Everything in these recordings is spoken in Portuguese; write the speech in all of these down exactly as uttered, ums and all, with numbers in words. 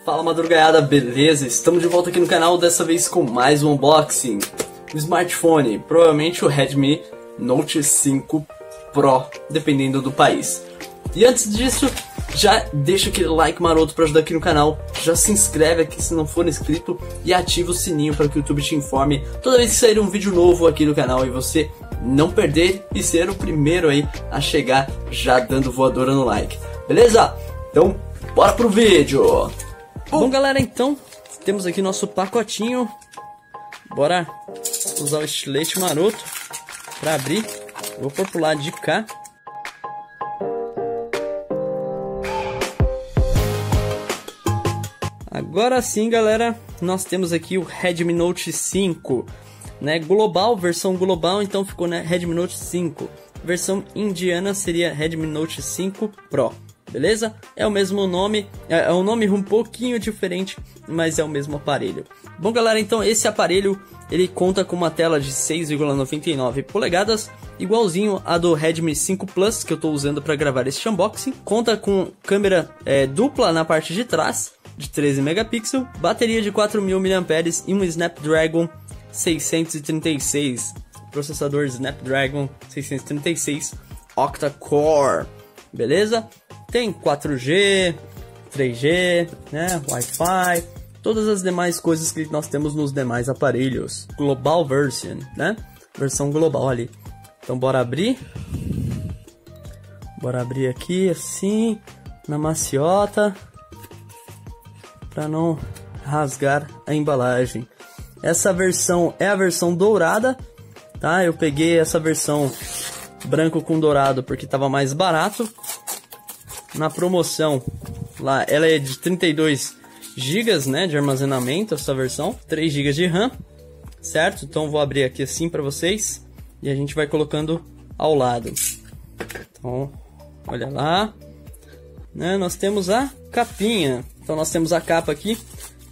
Fala madrugada, beleza? Estamos de volta aqui no canal, dessa vez com mais um unboxing. O smartphone, provavelmente o Redmi Note cinco Pro, dependendo do país. E antes disso, já deixa aquele like maroto para ajudar aqui no canal. Já se inscreve aqui se não for inscrito e ativa o sininho para que o YouTube te informe toda vez que sair um vídeo novo aqui no canal e você não perder e ser o primeiro aí a chegar já dando voadora no like. Beleza? Então, bora pro vídeo! Bom, galera, então temos aqui nosso pacotinho. Bora usar o estilete maroto para abrir. Vou pôr pro lado de cá. Agora sim, galera, nós temos aqui o Redmi Note cinco, né, global, versão global, então ficou, né, Redmi Note cinco. Versão indiana seria Redmi Note cinco Pro. Beleza? É o mesmo nome, é um nome um pouquinho diferente, mas é o mesmo aparelho. Bom, galera, então esse aparelho ele conta com uma tela de seis vírgula noventa e nove polegadas, igualzinho a do Redmi cinco Plus que eu estou usando para gravar este unboxing. Conta com câmera é, dupla na parte de trás, de treze megapixels, bateria de quatro mil miliampères-hora e um Snapdragon seiscentos e trinta e seis, processador Snapdragon seiscentos e trinta e seis octa-core, beleza? Tem quatro G, três G, né, Wi-Fi, todas as demais coisas que nós temos nos demais aparelhos. Global version, né, versão global ali. Então bora abrir. Bora abrir aqui assim, na maciota, para não rasgar a embalagem. Essa versão é a versão dourada, tá? Eu peguei essa versão branco com dourado porque estava mais barato. Na promoção, lá, ela é de trinta e dois gigas, né, de armazenamento, essa versão, três gigas de RAM, certo? Então vou abrir aqui assim para vocês e a gente vai colocando ao lado. Então, olha lá, né, nós temos a capinha. Então nós temos a capa aqui,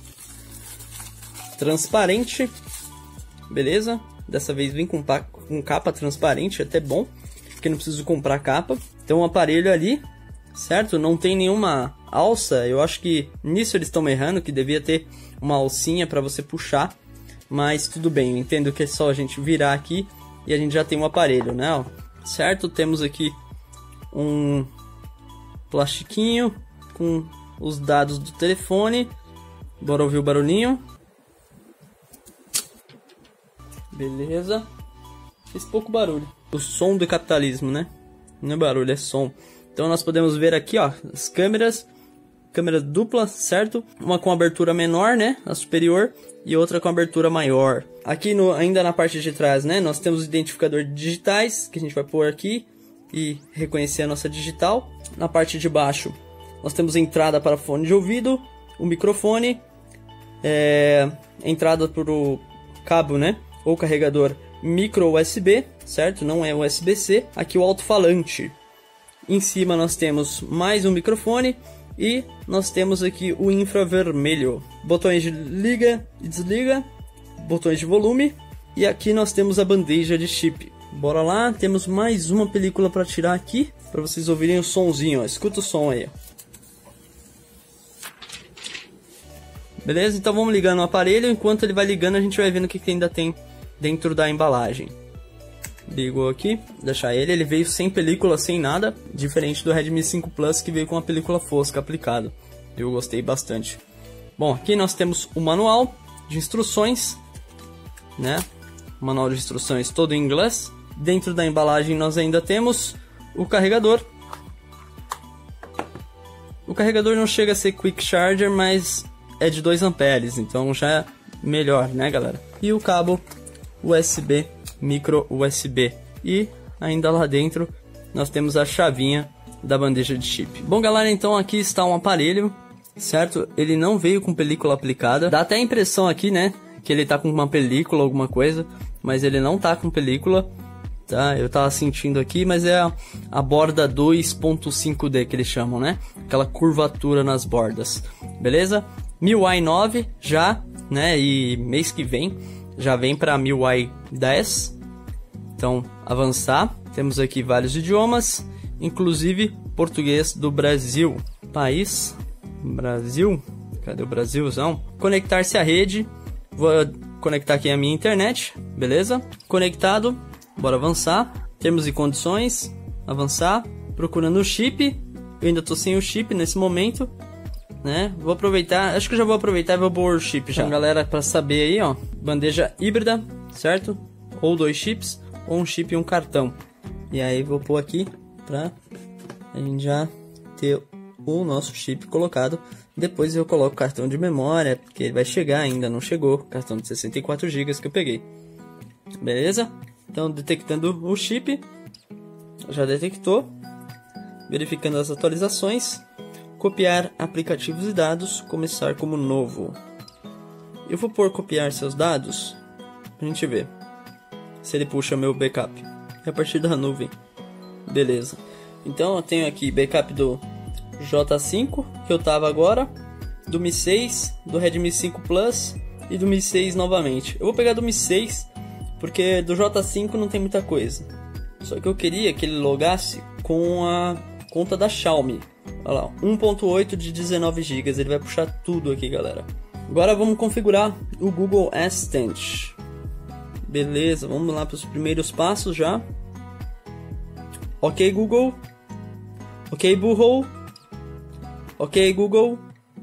transparente, beleza? Dessa vez vem com, com capa transparente, até bom, porque não preciso comprar capa. Então o aparelho ali, certo? Não tem nenhuma alça. Eu acho que nisso eles estão errando, que devia ter uma alcinha para você puxar. Mas tudo bem, eu entendo que é só a gente virar aqui e a gente já tem um aparelho, né? Ó, certo? Temos aqui um plastiquinho com os dados do telefone. Bora ouvir o barulhinho. Beleza. Fez pouco barulho. O som do capitalismo, né? Não é barulho, é som. Então nós podemos ver aqui, ó, as câmeras, câmera dupla, certo? Uma com abertura menor, né, a superior, e outra com abertura maior. Aqui no, ainda na parte de trás, né, nós temos o identificador de digitais, que a gente vai pôr aqui e reconhecer a nossa digital. Na parte de baixo, nós temos entrada para fone de ouvido, o microfone, é, entrada para o cabo, né, ou carregador micro U S B, certo? Não é U S B C. Aqui o alto-falante. Em cima nós temos mais um microfone e nós temos aqui o infravermelho. Botões de liga e desliga, botões de volume e aqui nós temos a bandeja de chip. Bora lá, temos mais uma película para tirar aqui, para vocês ouvirem o sonzinho, ó. Escuta o som aí. Beleza? Então vamos ligando o aparelho, enquanto ele vai ligando a gente vai vendo o que, que ainda tem dentro da embalagem. Ligou aqui, deixar ele, ele veio sem película, sem nada, diferente do Redmi cinco Plus que veio com a película fosca aplicada. Eu gostei bastante. Bom, aqui nós temos o manual de instruções, né? O manual de instruções todo em inglês. Dentro da embalagem nós ainda temos o carregador. O carregador não chega a ser Quick Charger, mas é de dois amperes, então já é melhor, né, galera? E o cabo U S B, micro U S B, e ainda lá dentro nós temos a chavinha da bandeja de chip. Bom, galera, então aqui está um aparelho, certo? Ele não veio com película aplicada, dá até a impressão aqui, né, que ele tá com uma película, alguma coisa, mas ele não tá com película, tá? Eu tava sentindo aqui, mas é a, a borda dois ponto cinco D que eles chamam, né? Aquela curvatura nas bordas, beleza? M I U I nove já, né, e mês que vem já vem para M I U I dez, então avançar. Temos aqui vários idiomas, inclusive português do Brasil. País, Brasil, Cadê o Brasilzão? Conectar-se à rede. Vou conectar aqui a minha internet, beleza? Conectado, bora avançar. Termos e condições, avançar. Procurando o chip. Eu ainda tô sem o chip nesse momento, né? Vou aproveitar, acho que eu já vou aproveitar e vou pôr o chip já. Então, galera, para saber aí, ó, bandeja híbrida, certo? Ou dois chips, ou um chip e um cartão. E aí vou pôr aqui pra a gente já ter o nosso chip colocado. Depois eu coloco o cartão de memória, porque ele vai chegar, ainda não chegou. Cartão de sessenta e quatro gigas que eu peguei. Beleza? Então, detectando o chip. Já detectou. Verificando as atualizações. Copiar aplicativos e dados. Começar como novo. Eu vou por copiar seus dados. Pra gente ver se ele puxa meu backup. É a partir da nuvem. Beleza. Então eu tenho aqui backup do J cinco, que eu tava agora, do Mi seis, do Redmi cinco Plus e do Mi seis novamente. Eu vou pegar do Mi seis, porque do J cinco não tem muita coisa. Só que eu queria que ele logasse com a conta da Xiaomi. Olha lá, um ponto oito de dezenove gigas, ele vai puxar tudo aqui, galera. Agora vamos configurar o Google Assistant. Beleza, vamos lá para os primeiros passos já. Ok, Google. Ok, burro. Ok, Google.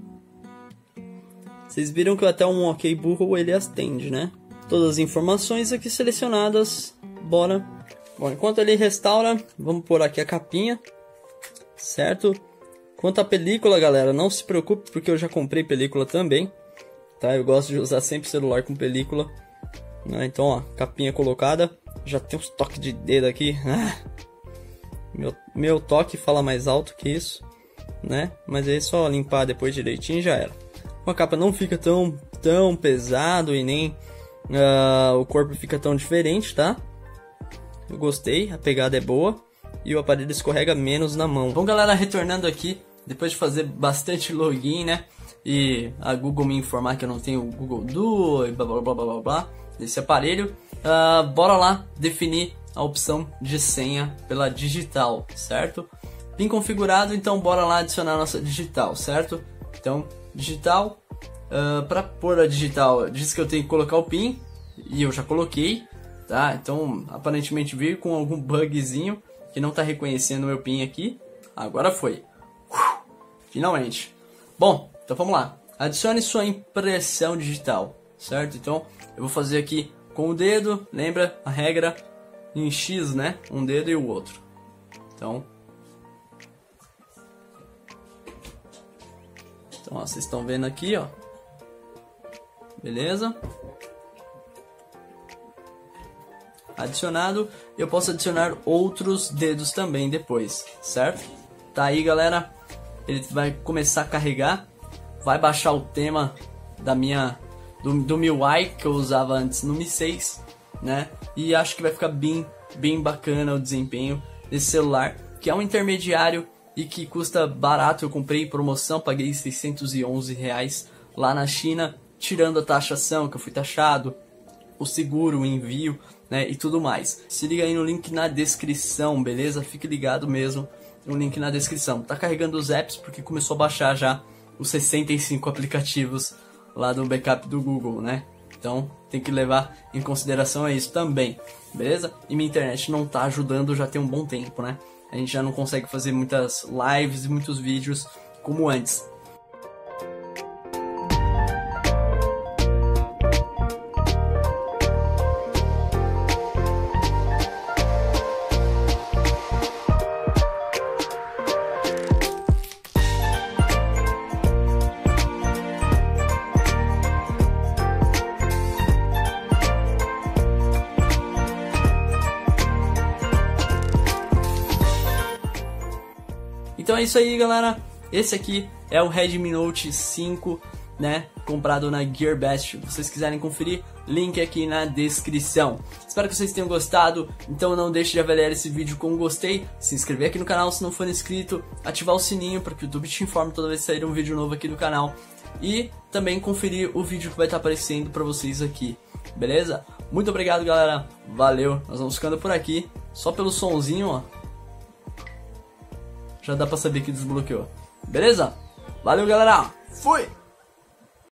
Vocês viram que até um ok, burro ele atende, né? Todas as informações aqui selecionadas. Bora. Bom, enquanto ele restaura, vamos pôr aqui a capinha. Certo? Quanto à película, galera, não se preocupe, porque eu já comprei película também. Tá? Eu gosto de usar sempre celular com película. Então, ó, capinha colocada. Já tem uns toques de dedo aqui. Ah, meu, meu toque fala mais alto que isso, né? Mas aí é só limpar depois direitinho e já era. A capa não fica tão, tão pesado e nem uh, o corpo fica tão diferente, tá? Eu gostei, a pegada é boa e o aparelho escorrega menos na mão. Bom, galera, retornando aqui, depois de fazer bastante login, né? E a Google me informar que eu não tenho o Google Duo e blá blá blá blá blá blá desse aparelho, uh, bora lá definir a opção de senha pela digital, certo? PIN configurado, então bora lá adicionar a nossa digital, certo? Então, digital, uh, para pôr a digital, diz que eu tenho que colocar o PIN, e eu já coloquei, tá? Então, aparentemente veio com algum bugzinho, que não está reconhecendo o meu PIN aqui. Agora foi. Uh, finalmente. Bom, então vamos lá. Adicione sua impressão digital, certo? Então, eu vou fazer aqui com o dedo, lembra a regra? Em X, né? Um dedo e o outro. Então, então ó, vocês estão vendo aqui, ó. Beleza? Adicionado. Eu posso adicionar outros dedos também depois, certo? Tá aí, galera. Ele vai começar a carregar. Vai baixar o tema da minha do, do M I U I que eu usava antes no Mi seis, né? E acho que vai ficar bem, bem bacana o desempenho desse celular, que é um intermediário e que custa barato. Eu comprei em promoção, paguei seiscentos e onze reais lá na China, tirando a taxação, que eu fui taxado, o seguro, o envio, né, e tudo mais. Se liga aí no link na descrição, beleza? Fique ligado mesmo no link na descrição. Tá carregando os apps porque começou a baixar já os sessenta e cinco aplicativos lá do backup do Google, né? Então tem que levar em consideração isso também, beleza? E minha internet não tá ajudando já tem um bom tempo, né? A gente já não consegue fazer muitas lives e muitos vídeos como antes. Então é isso aí, galera. Esse aqui é o Redmi Note cinco, né? Comprado na Gearbest. Se vocês quiserem conferir, link aqui na descrição. Espero que vocês tenham gostado. Então não deixe de avaliar esse vídeo com um gostei, se inscrever aqui no canal se não for inscrito, ativar o sininho para que o YouTube te informe toda vez que sair um vídeo novo aqui do canal. E também conferir o vídeo que vai estar aparecendo para vocês aqui, beleza? Muito obrigado, galera. Valeu. Nós vamos ficando por aqui. Só pelo sonzinho, ó, já dá pra saber que desbloqueou. Beleza? Valeu, galera. Fui!